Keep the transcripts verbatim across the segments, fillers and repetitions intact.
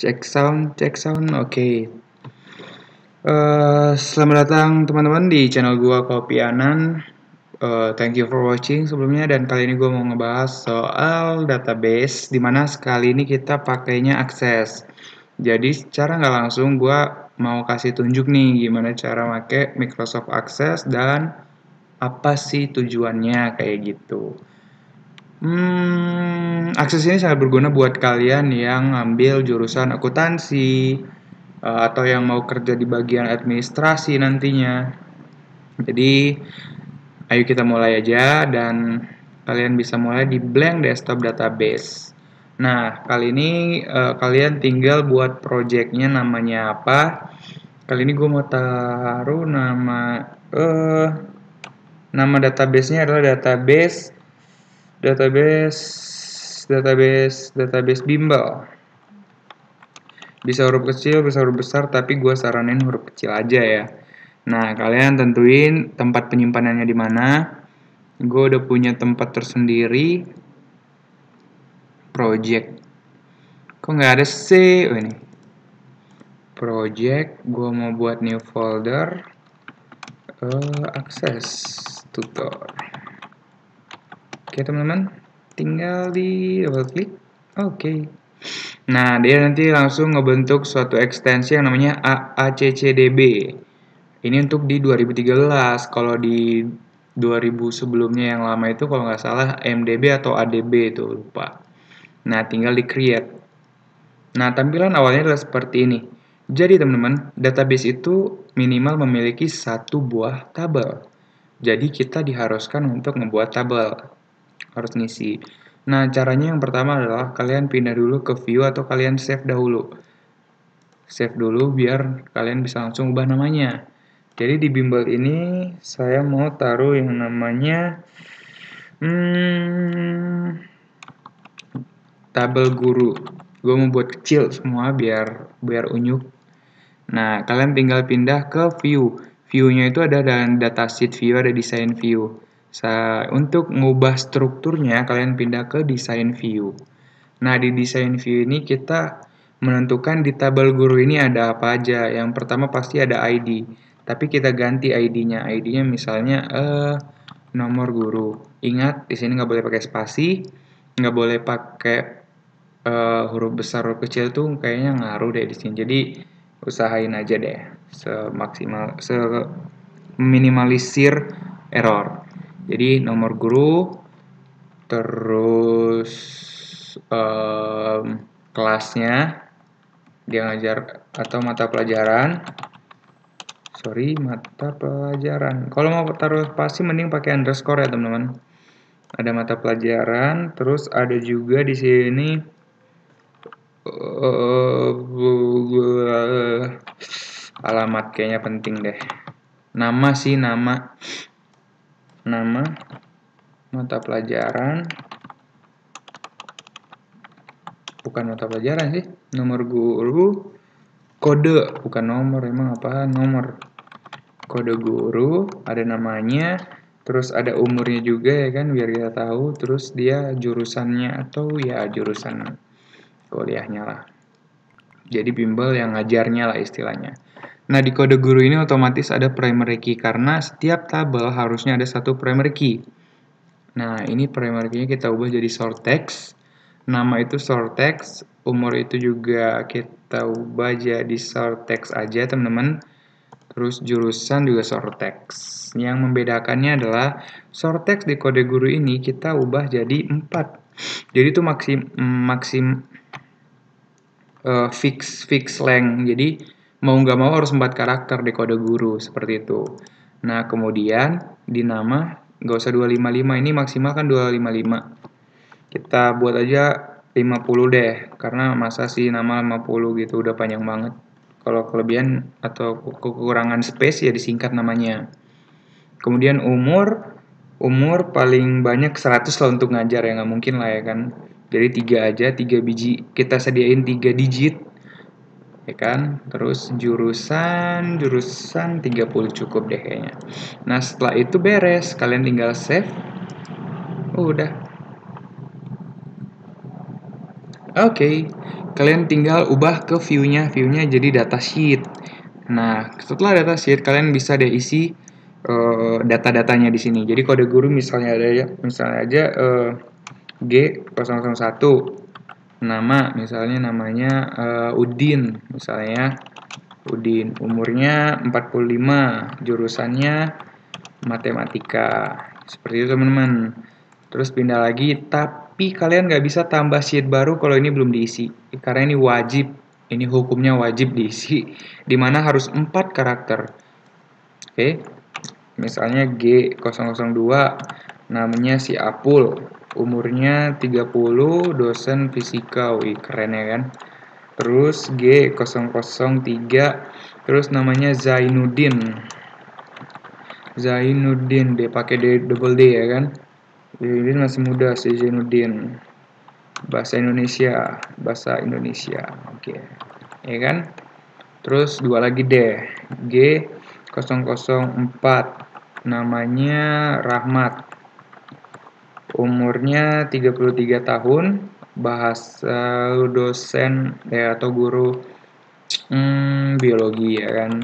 Cek sound, cek sound, oke. Okay. Uh, selamat datang teman-teman di channel gua Kopi Anan. Uh, thank you for watching sebelumnya, dan kali ini gue mau ngebahas soal database, dimana sekali ini kita pakainya Access. Jadi secara nggak langsung gue mau kasih tunjuk nih gimana cara pakai Microsoft Access dan apa sih tujuannya kayak gitu. Hmm, Access ini sangat berguna buat kalian yang ngambil jurusan akuntansi uh, atau yang mau kerja di bagian administrasi nantinya. Jadi ayo kita mulai aja, dan kalian bisa mulai di blank desktop database. Nah, kali ini uh, kalian tinggal buat projectnya namanya apa. Kali ini gue mau taruh nama uh, nama databasenya adalah database database database database bimbel. Bisa huruf kecil, bisa huruf besar, tapi gue saranin huruf kecil aja ya. Nah, kalian tentuin tempat penyimpanannya di mana. Gue udah punya tempat tersendiri. Project. Kok nggak ada C? Oh, ini. Project. Gue mau buat new folder. Uh, Access tutor. Oke teman-teman, tinggal di double klik. Oke. Nah, dia nanti langsung ngebentuk suatu ekstensi yang namanya A C C D B. Ini untuk di dua ribu tiga belas. Kalau di dua ribu sebelumnya yang lama itu kalau nggak salah M D B atau A D B itu, lupa. Nah, tinggal di create. Nah, tampilan awalnya adalah seperti ini. Jadi teman-teman, database itu minimal memiliki satu buah tabel. Jadi kita diharuskan untuk membuat tabel. Harus ngisi. Nah, caranya yang pertama adalah kalian pindah dulu ke view atau kalian save dahulu. Save dulu biar kalian bisa langsung ubah namanya. Jadi di bimbel ini saya mau taruh yang namanya hmm, tabel guru. Gue mau buat kecil semua biar biar unyuk. Nah, kalian tinggal pindah ke view. View-nya itu ada dan datasheet view, ada design view. Sa untuk mengubah strukturnya, kalian pindah ke design view. Nah, di design view ini kita menentukan di tabel guru ini ada apa aja. Yang pertama pasti ada I D. Tapi kita ganti I D-nya. I D-nya misalnya eh, nomor guru. Ingat, di sini nggak boleh pakai spasi, nggak boleh pakai uh, huruf besar, huruf kecil tuh kayaknya ngaruh deh di sini. Jadi usahain aja deh, semaksimal, seminimalisir error. Jadi nomor guru, terus um, kelasnya, dia ngajar atau mata pelajaran. Sorry, mata pelajaran. Kalau mau taruh spasi mending pakai underscore ya teman-teman. Ada mata pelajaran, terus ada juga di sini uh, alamat, kayaknya penting deh. Nama sih, nama. Nama mata pelajaran. Bukan mata pelajaran sih. Nomor guru. Kode, bukan nomor, emang apa? Nomor. Kode guru, ada namanya, terus ada umurnya juga ya kan, biar kita tahu, terus dia jurusannya atau ya jurusan kuliahnya lah. Jadi bimbel yang ngajarnya lah istilahnya. Nah, di kode guru ini otomatis ada primary key, karena setiap tabel harusnya ada satu primary key. Nah, ini primary key-nya kita ubah jadi short text. Nama itu short text, umur itu juga kita ubah jadi short text aja teman-teman. Terus jurusan juga short text. Yang membedakannya adalah short text di kode guru ini kita ubah jadi empat. Jadi itu maksim maksim uh, fix fix length. Jadi mau nggak mau harus empat karakter di kode guru seperti itu. Nah, kemudian di nama nggak usah dua lima lima, ini maksimal kan dua lima lima. Kita buat aja lima puluh deh, karena masa sih nama lima puluh gitu, udah panjang banget. Kalau kelebihan atau kekurangan space ya disingkat namanya. Kemudian umur, umur paling banyak seratus lah untuk ngajar ya, nggak mungkin lah ya kan. Jadi tiga aja, tiga biji, kita sediain tiga digit. Ya kan? Terus jurusan, jurusan tiga puluh cukup deh kayaknya. Nah, setelah itu beres, kalian tinggal save. Oh, udah. Oke, kalian tinggal ubah ke view-nya, view-nya jadi datasheet. Nah, setelah datasheet kalian bisa deh isi uh, data-datanya di sini. Jadi kode guru misalnya ada ya, misalnya aja uh, G nol nol satu. Nama misalnya namanya uh, Udin, misalnya Udin. Umurnya empat puluh lima, jurusannya matematika. Seperti itu teman-teman. Terus pindah lagi, tapi kalian nggak bisa tambah sheet baru kalau ini belum diisi. Karena ini wajib, ini hukumnya wajib diisi, dimana harus empat karakter. Oke, misalnya G nol nol dua, namanya si Apul, umurnya tiga puluh, dosen fisika. Wih, keren ya kan? Terus G nol nol tiga, terus namanya Zainuddin. Zainuddin, dia pakai D double D ya kan? Zainuddin masih muda si Zainuddin. Bahasa Indonesia, bahasa Indonesia. Oke. Ya kan? Terus dua lagi deh. G nol nol empat. Namanya Rahmat. Umurnya tiga puluh tiga tahun, bahasa dosen ya atau guru hmm, biologi ya kan.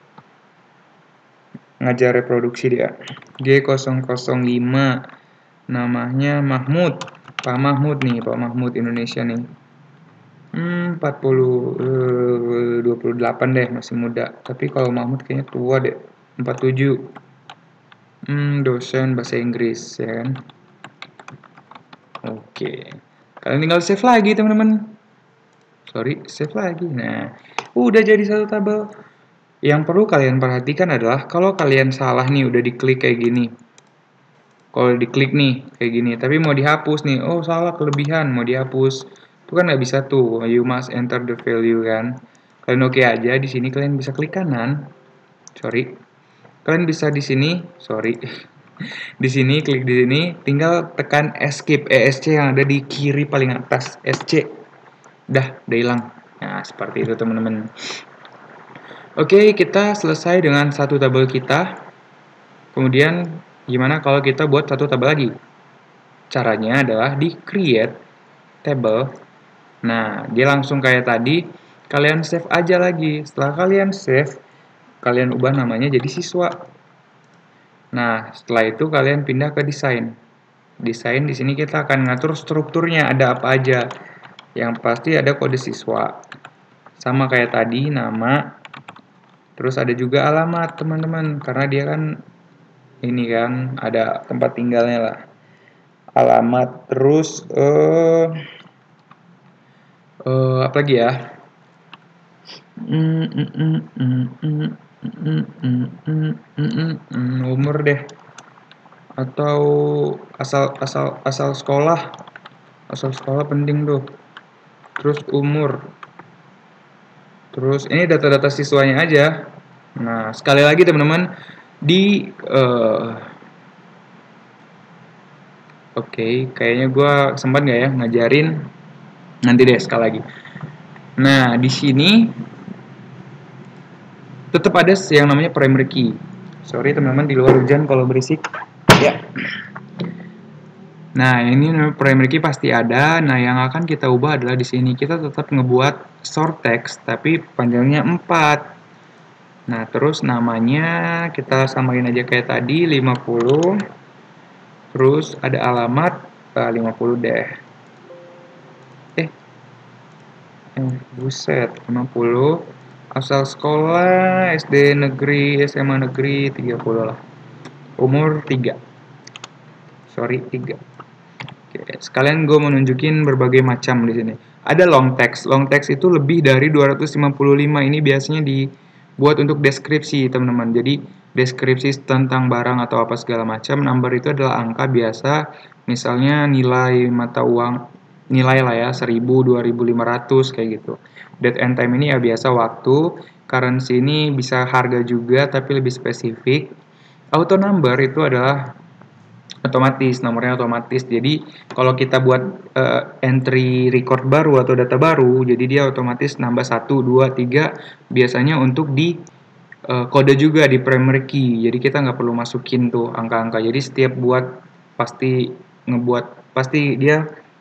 Ngajar reproduksi dia. G nol nol lima. Namanya Mahmud. Pak Mahmud nih, Pak Mahmud Indonesia nih. Hmm, empat puluh, uh, dua puluh delapan deh, masih muda. Tapi kalau Mahmud kayaknya tua deh, empat puluh tujuh. Hmm, dosen bahasa Inggris, ya kan? Oke. Kalian tinggal save lagi, teman-teman. Sorry, save lagi. Nah, udah jadi satu tabel. Yang perlu kalian perhatikan adalah kalau kalian salah nih, udah diklik kayak gini. Kalau diklik nih, kayak gini. Tapi mau dihapus nih, oh salah kelebihan, mau dihapus. Itu kan nggak bisa tuh, you must enter the value kan. Kalian oke okay aja, di sini kalian bisa klik kanan. Sorry. Kalian bisa di sini, sorry. Di sini klik di sini, tinggal tekan escape E S C yang ada di kiri paling atas, S C. Dah, udah hilang. Nah, seperti itu teman-teman. Oke, kita selesai dengan satu tabel kita. Kemudian gimana kalau kita buat satu tabel lagi? Caranya adalah di create table. Nah, dia langsung kayak tadi, kalian save aja lagi. Setelah kalian save, kalian ubah namanya jadi siswa. Nah, setelah itu kalian pindah ke desain. Desain di sini kita akan ngatur strukturnya ada apa aja. Yang pasti ada kode siswa. Sama kayak tadi nama. Terus ada juga alamat, teman-teman, karena dia kan ini kan ada tempat tinggalnya lah. Alamat terus eh uh, apa lagi ya? Umur deh. Atau asal asal asal sekolah. Asal sekolah penting tuh. Terus umur. Terus ini data-data siswanya aja. Nah, sekali lagi teman-teman di uh, oke, okay, kayaknya gue sempat nggak ya ngajarin, nanti deh sekali lagi. Nah, di sini tetap ada yang namanya primary key. Sorry teman-teman di luar hujan kalau berisik. Ya. Nah, ini primary key pasti ada. Nah, yang akan kita ubah adalah di sini kita tetap ngebuat short text tapi panjangnya empat. Nah, terus namanya kita samain aja kayak tadi lima puluh. Terus ada alamat uh, lima puluh deh. Eh. Eh, buset, lima puluh. Asal sekolah S D negeri, S M A negeri tiga puluh lah. Umur tiga. Sorry, tiga. Oke, sekalian gue mau nunjukin berbagai macam di sini. Ada long text. Long text itu lebih dari dua ratus lima puluh lima. Ini biasanya dibuat untuk deskripsi, teman-teman. Jadi, deskripsi tentang barang atau apa segala macam. Number itu adalah angka biasa. Misalnya nilai mata uang, nilai lah ya, seribu, dua ribu lima ratus kayak gitu. Date and time ini ya biasa waktu. Currency ini bisa harga juga, tapi lebih spesifik. Auto number itu adalah otomatis, nomornya otomatis. Jadi kalau kita buat uh, entry record baru atau data baru, jadi dia otomatis nambah satu, dua, tiga biasanya untuk di uh, kode juga di primary key. Jadi kita nggak perlu masukin tuh angka-angka. Jadi setiap buat pasti ngebuat pasti dia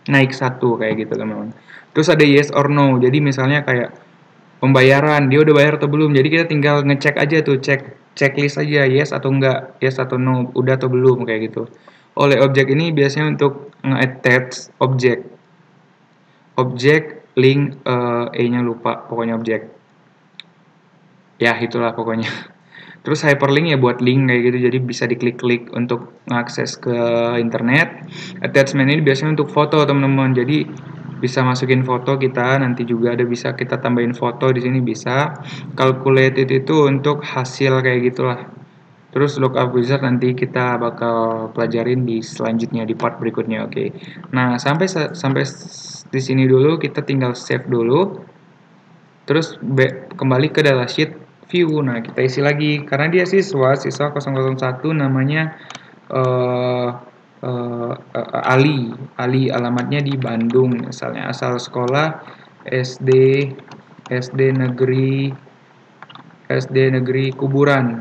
naik satu kayak gitu teman-teman. Terus ada yes or no, jadi misalnya kayak pembayaran, dia udah bayar atau belum, jadi kita tinggal ngecek aja tuh, cek checklist aja, yes atau enggak, yes atau no, udah atau belum kayak gitu. Oleh objek ini biasanya untuk nge-attach objek objek link, uh, E-nya lupa pokoknya objek ya itulah pokoknya. Terus hyperlink ya buat link kayak gitu, jadi bisa diklik-klik untuk mengakses ke internet. Attachment ini biasanya untuk foto teman-teman, jadi bisa masukin foto kita, nanti juga ada bisa kita tambahin foto di sini bisa. Calculated itu untuk hasil kayak gitulah. Terus lookup wizard nanti kita bakal pelajarin di selanjutnya di part berikutnya, oke. Okay. Nah, sampai sampai di sini dulu, kita tinggal save dulu. Terus kembali ke datasheet view. Nah, kita isi lagi karena dia siswa, siswa nol nol satu namanya uh, uh, uh, Ali. Ali alamatnya di Bandung misalnya, asal sekolah S D S D negeri S D negeri Kuburan.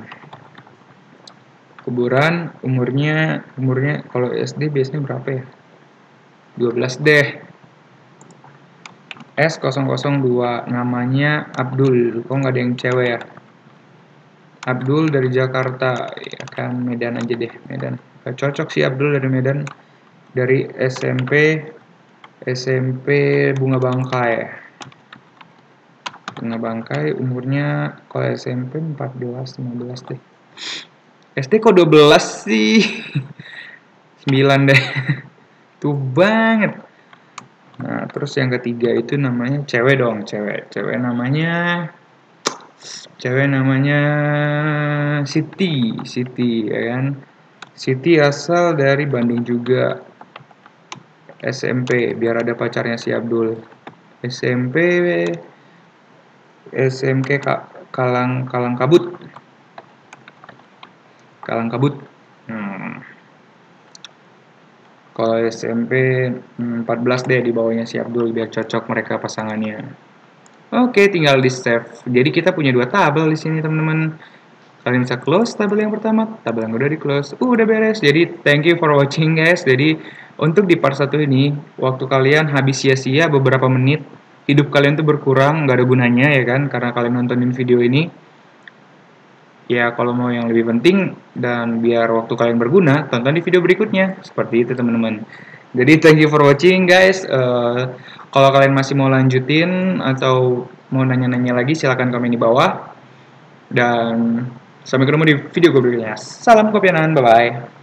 Kuburan, umurnya umurnya kalau S D biasanya berapa ya? dua belas deh. S nol nol dua, namanya Abdul. Kok nggak ada yang cewek ya? Abdul dari Jakarta, ya kan Medan aja deh, Medan. Gak cocok sih Abdul dari Medan. Dari S M P S M P Bunga Bangkai. Bunga Bangkai, umurnya kalau S M P empat belas lima belas deh. S D kok dua belas sih? sembilan deh. Tuh banget. Nah, terus yang ketiga itu namanya cewek dong, cewek. Cewek namanya cewek namanya Siti, Siti ya kan. Siti asal dari Bandung juga. S M P biar ada pacarnya si Abdul. S M P S M K Kalang Kalang Kabut. Kalang Kabut. Hmm. Kalau S M P empat belas deh di bawahnya si Abdul biar cocok mereka pasangannya. Oke, tinggal di save. Jadi kita punya dua tabel di sini teman-teman. Kalian bisa close tabel yang pertama, tabel yang udah di close. Uh, udah beres. Jadi thank you for watching guys. Jadi untuk di part satu ini, waktu kalian habis sia-sia beberapa menit, hidup kalian tuh berkurang, nggak ada gunanya ya kan, karena kalian nontonin video ini. Ya kalau mau yang lebih penting dan biar waktu kalian berguna, tonton di video berikutnya. Seperti itu teman-teman. Jadi thank you for watching guys. Uh, kalau kalian masih mau lanjutin atau mau nanya-nanya lagi, silahkan komen di bawah. Dan sampai ketemu di video berikutnya. Salam Kopyanan, bye-bye.